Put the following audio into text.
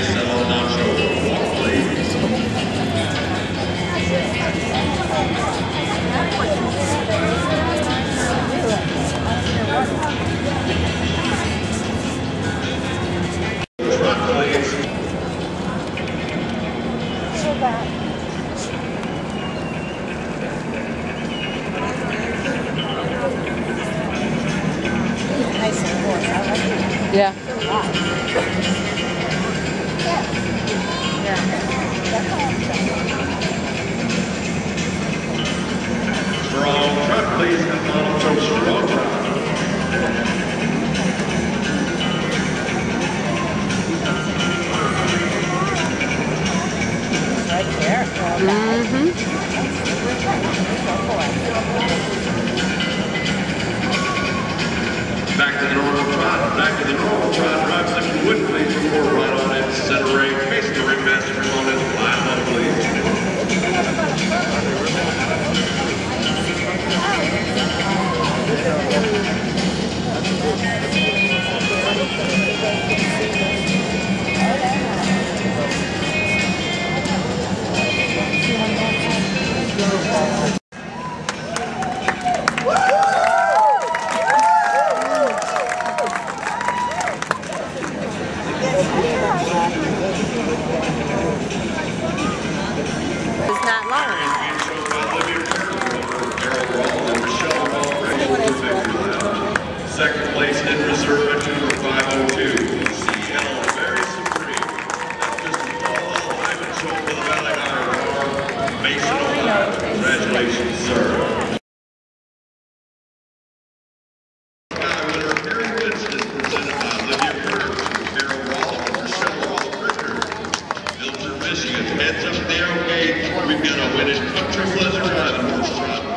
Marcelo Nacho, walk please. Trot please. Yeah. Strong trot please. Come on, so strong trot. Right there. Back to the normal trot. Back to the normal trot. Drives if you would please. Report right on it. Center ring. Face the ringmaster. Come on in. Line up please. It's not long. Second place in reserve at number 502, CL Very Supreme. That's just all alive and show for the Valley Iron Mason, Ohio. Congratulations, sir. Sky winner Harry Winston is presented by Olivia Kurtz, Carol Wall, and Rochelle Wall-Ricker. Filter, Michigan. Heads up narrow gate. We've got a winning country pleasure driving horse trot.